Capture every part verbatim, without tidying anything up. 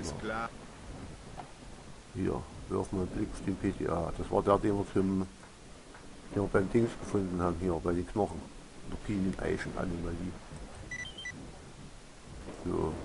Ist klar. Hier, werfen wir einen Blick auf den P T A. Das war der, den wir zum, den wir beim Dings gefunden haben, hier bei den Knochen. Lupinen, Eichen, Anomalie. So.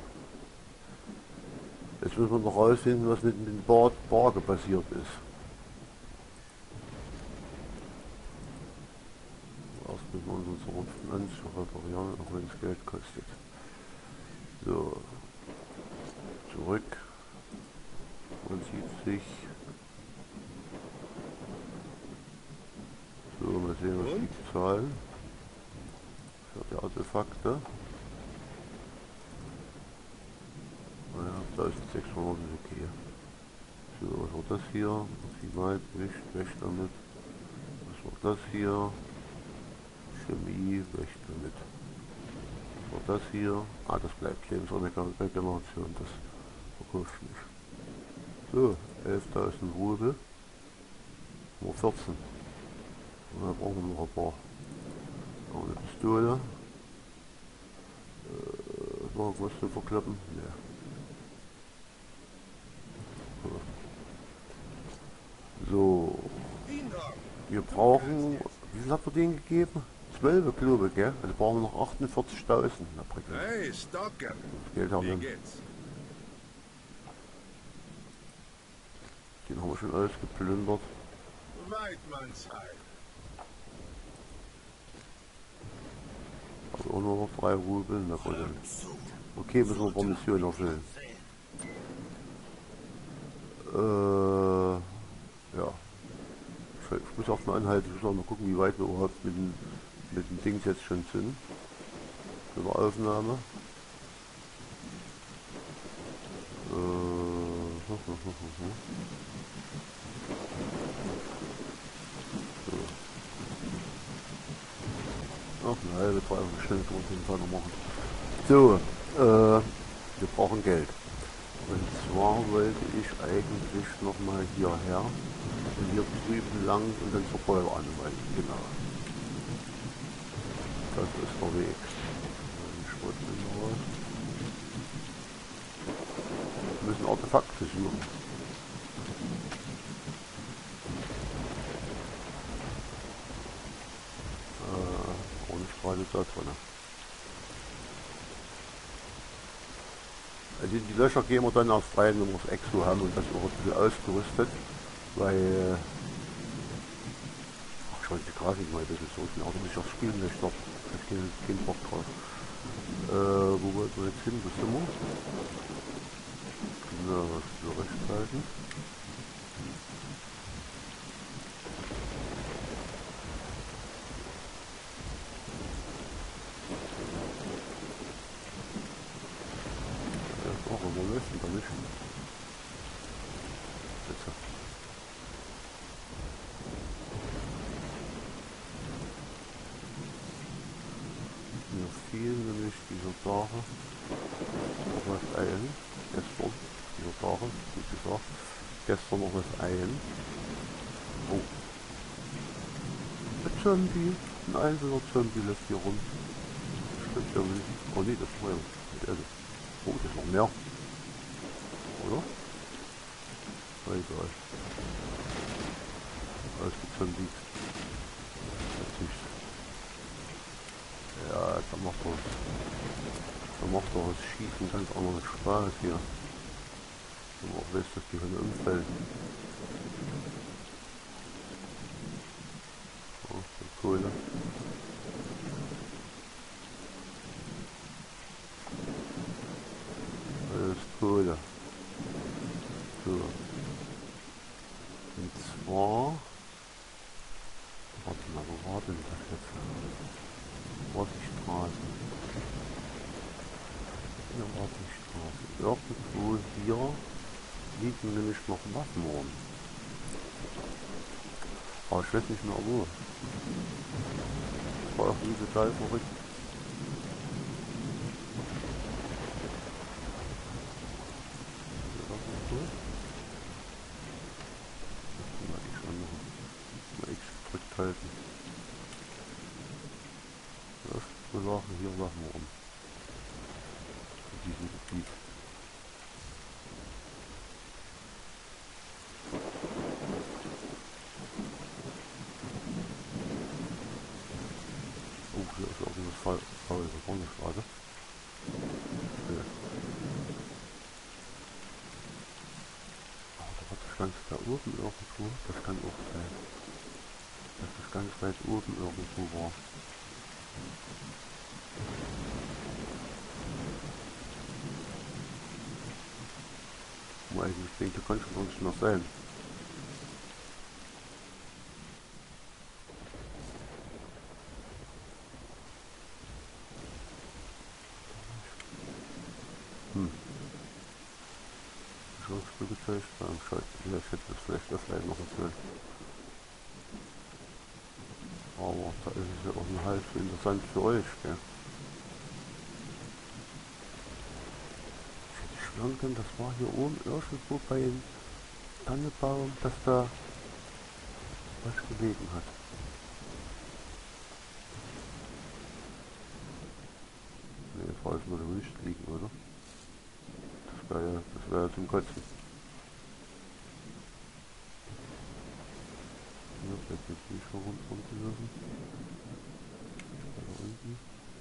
Jetzt müssen wir noch rausfinden, was mit dem Bar Barge passiert ist. Erst müssen wir unseren zerrupften Anzug reparieren, auch wenn es Geld kostet. So. Zurück. Man sieht sich. So, mal sehen, was die zahlen. Für die Artefakte. Naja, eintausendsechshundert ist okay. So, was war das hier? Maximal Gewicht, weg damit. Was war das hier? Chemie, weg damit. Was war das hier? Ah, das bleibt Lebensregeneration, das verkauft nicht. So, elftausend Rubel. Nur vierzehn. Und dann brauchen wir noch ein paar. Noch eine Pistole. Äh, noch was zu verklappen? Ne. So. Wir brauchen, wie viel hat man denen gegeben? zwölf, glaube ich, gell? Also brauchen wir noch achtundvierzigtausend. Hey, Stalker. Das Geld haben wir. Den haben wir schon alles geplündert. Weidmannszeit. Also auch nur noch drei Rubel. Na gut. Okay, müssen wir ein paar Missionen erfüllen. Äh, ja. Ich muss auch mal anhalten, ich muss auch mal gucken, wie weit wir überhaupt mit dem, mit dem Ding jetzt schon sind. Für eine Aufnahme. Äh, so. Ach, eine halbe, dreiviertel Stunde kann man auf jeden Fall noch machen. So, äh, wir brauchen Geld. Und zwar wollte ich eigentlich nochmal hierher und hier drüben lang und dann zur Feueranwalt. Genau. Das ist der Weg. Wir müssen Artefakte suchen. Äh, auch nicht gerade da drin. Also die Löcher gehen wir dann erst rein, wenn wir das Exo haben und das auch ein bisschen ausgerüstet, weil ach, ich wollte die Grafik mal ein bisschen so, aber muss ich auch spielen möchte, ich habe keinen, keinen Bock drauf. Äh, wo wollten wir jetzt hin? Wo sind wir? So, was für rechts halten. Wo läuft denn da nicht? Bitte. Mir fiel nämlich dieser Sache noch was ein. Gestern, dieser Sache, wie gesagt, gestern noch was ein. Oh. Ein Zombie, ein einzelner Zombie läuft hier rum. Stimmt ja nicht. Oh nee, das ist mein. Oh, das ist noch mehr. Oder? Na egal. Alles gezombiet. Ja, da macht das. Da macht doch das Schießen ganz anderen Spaß hier. Wenn man auch weiß, dass die von umfällt. Oh, die Kohle. Das ist Kohle. So. Und zwar. Warte mal, wo war denn das jetzt? Wo war die Straße? Hier war die Straße. Irgendwo hier liegen nämlich noch Waffen rum. Aber ich weiß nicht mehr wo. Das war auch nie total verrückt. Halten. Das ist Sachen hier Sachen rum. In diesem Gebiet. ist irgendwas faul faul geworden gerade. Ja. Aber da war das Ganze da oben irgendwo. Das kann auch sein. Dass das ganz weit oben irgendwo war. Wo eigentlich denke, kann schon uns noch sein. Hm. Schon gezeigt beim Schalten. Ja, ich hätte das vielleicht das gleich noch erzählt. Aber da ist es ja auch ein halb so interessant für euch, gell? Ich hätte schwören können, das war hier oben irgendwo bei dem Tannebaum, dass da was gelegen hat. Ne, jetzt war es nur der Wüst liegen, oder? Das wäre ja, das wäre ja zum Kotzen. Hier bleibt jetzt nicht schon runtergelassen. Da unten.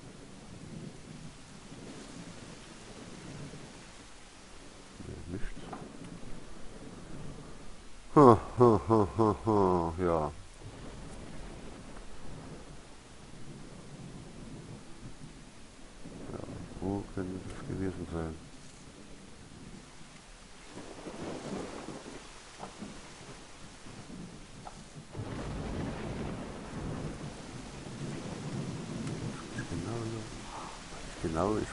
Ne, nichts. Ha, ha, ha, ha, ha, ja. Ja, wo könnte das gewesen sein? Genau, ich,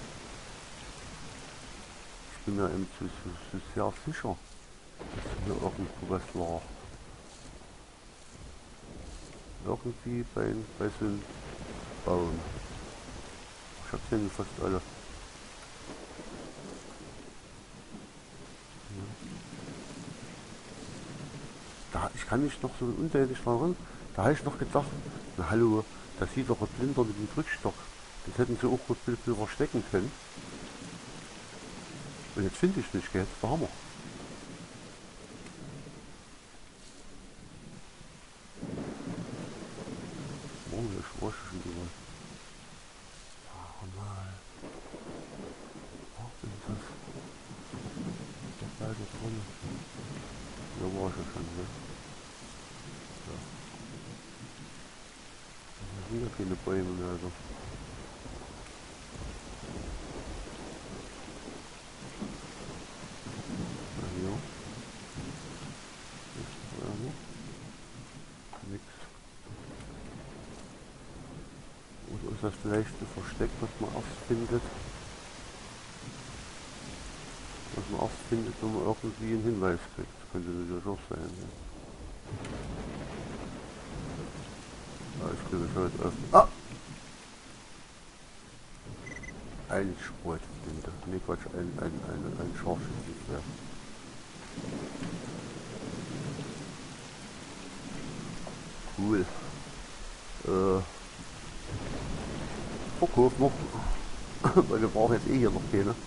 ich bin mir eben zu, zu, zu sehr sicher, dass hier irgendwo was war. Irgendwie bei, bei so einem Baum. Ich hab's ja nicht fast alle. Ja. Da, ich kann mich noch so undeutlich daran erinnern, da habe ich noch gedacht, na hallo, das sieht doch ein Blinder mit dem Drückstock. Das hätten sie auch gut viel verstecken können. Und jetzt finde ich nicht, gell? Das ist der Hammer. Oh, ich war schon überall. Oh nein. Was ist das? Das da drin. Da war ich ja schon, ne? Ja. Da sind ja keine Bäume mehr, also. Na hier. Ist da noch? Nix. Oder ist das vielleicht ein Versteck, was man erst findet? Was man erst findet, wenn man irgendwie einen Hinweis kriegt. Das könnte natürlich auch sein, ja. Ja, ich glaube, ich heute öffnen. Ah! Ein Sportblinde. Ne, Quatsch, ein, ein, ein, ein Scharfschützengewehr. Cool. Äh. Verkauf noch. Weil wir brauchen jetzt eh hier noch keine.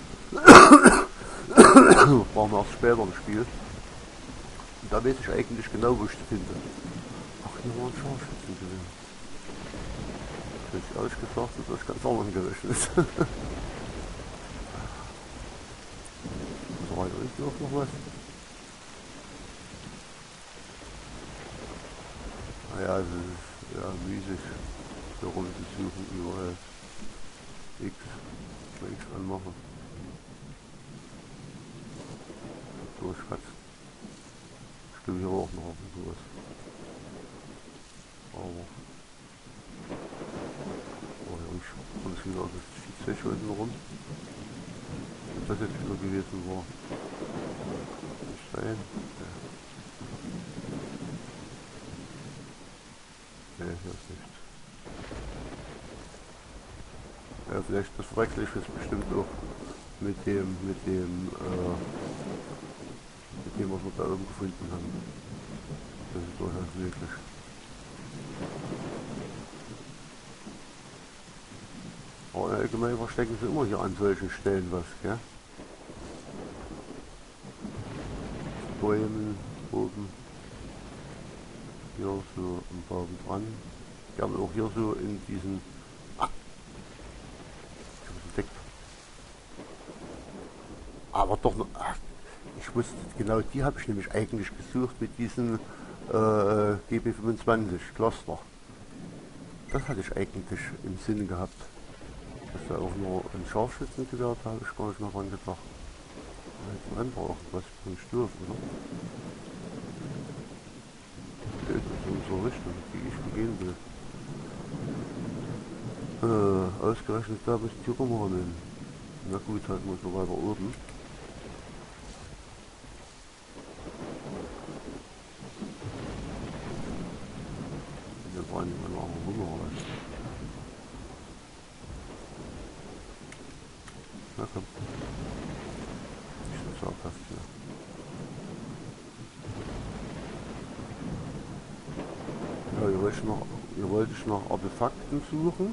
Brauchen wir auch später im Spiel. Und da weiß ich eigentlich genau, wo ich die finde. Ach, hier war ein Scharfschützengewehr. Das hätte ich ehrlich gesagt, dass das ganz anders gerechnet ist. So, weiter ist auch noch was. Naja, es ist ja müßig, hier rumzusuchen, überall X, X anmachen. Durchkratzen. Ich glaube, hier war auch noch irgendwas. Aber. Oh ja, ich komme wieder auf das Viehzeug unten rum. Ob das jetzt wieder gewesen war. Nicht sein. Ja. Ne, hier ist nichts. Ja, vielleicht das verwechsel ich jetzt bestimmt auch mit dem, mit dem, äh, mit dem, was wir da oben gefunden haben. Das ist durchaus möglich. Aber allgemein verstecken sie immer hier an solchen Stellen was, gell? Bäumen oben. Hier so am Baum dran. Gerne auch hier so in diesen aber doch noch, ach, ich wusste, genau die habe ich nämlich eigentlich gesucht mit diesen äh, G B fünfundzwanzig Cluster. Das hatte ich eigentlich im Sinne gehabt. Dass da auch nur ein Scharfschützengewehr, da habe ich gar nicht mehr dran gedacht. Da hätte man einfach irgendwas für einen Sturf, oder? Das ist in unsere Richtung, die ich gehen will. Äh, ausgerechnet da bis die rumrennen. Na gut, halt muss noch weiter oben. Wir wollen mal nachher rüber. Na komm, ich so zaghaft hier. Ja, hier wollte ich noch, hier wollte ich noch Artefakten suchen.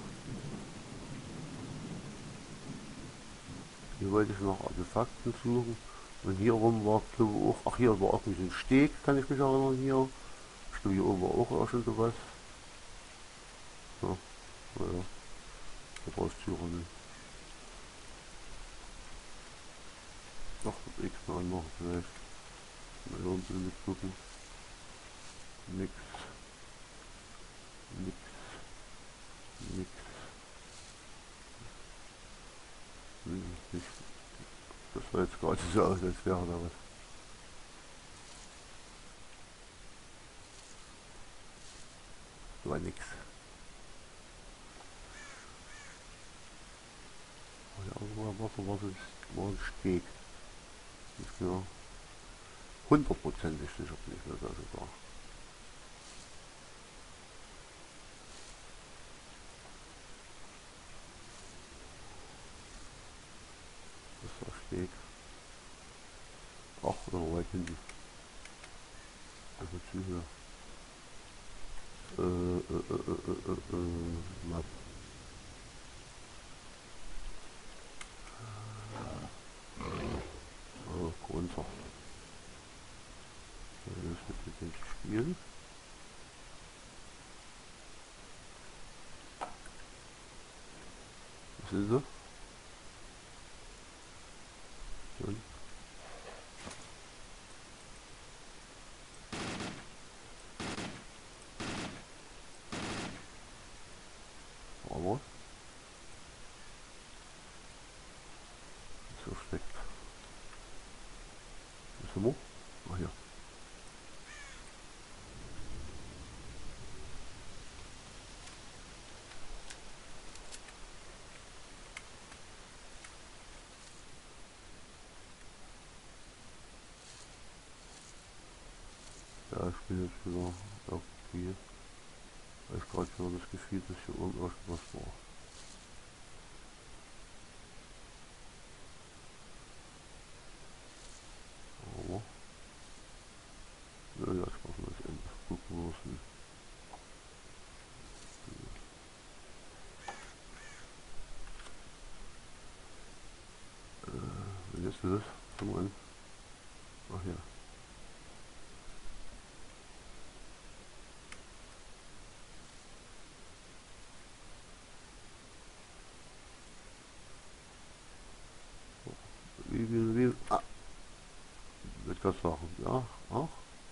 Hier wollte ich noch Artefakten suchen. Und hier rum war, glaube ich, auch, ach hier war auch ein bisschen Steg, kann ich mich erinnern hier. Ich glaube hier oben war auch irgend sowas. Ja, naja, da brauchst du Türen. Doch, X mal anmachen vielleicht. Mal hier ein bisschen mitgucken. Nix. Nix. Nix. Hm, nicht. Das sah jetzt gerade so aus, als wäre da was. Da war nix. Ja, aber Wasser war es war ein Steg. Nicht mehr hundertprozentig sicher bin ich mir da sogar. Das war Steg. Ach, oder weit hinten. Also zu hier. Äh, äh, äh, äh, äh, äh, Map. Oh, runter. Das wird mit dem Spiel. Was ist das? Dann. Aber so steckt. Was haben wir? Ach ja. Ja, ich bin jetzt wieder irgendwie. Ich habe gerade wieder das Gefühl, dass hier irgendwas war. Aber. Ja, jetzt machen wir das Ende. Gucken wir es nicht. Äh, wie ist das? Komm an. Ach ja. Wie, wie, wie, ah, wird das sagen, ja, auch.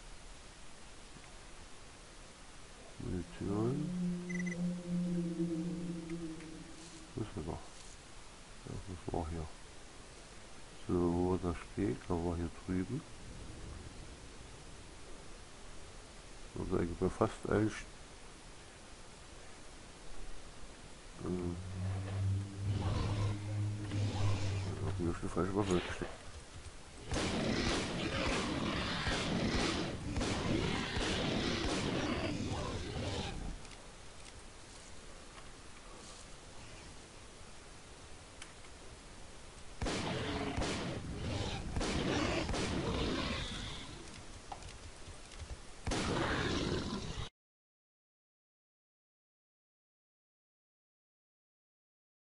Munition. Wo ist das noch? Ja, das war hier. So, wo das steht, da war hier drüben. Also eigentlich bei fast allen St äh, ich habe mir schon falsch was weggesteckt.